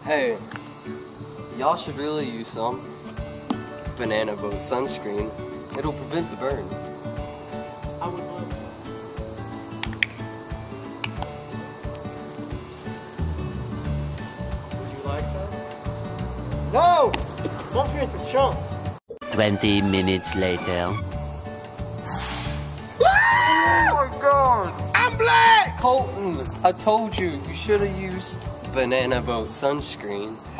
Hey, y'all should really use some Banana Boat sunscreen. It'll prevent the burn. I would love some. Would you like some? No! Sunscreen for chumps. 20 minutes later. Oh my god! I'm black! Colton, I told you, you should have used Banana Boat sunscreen.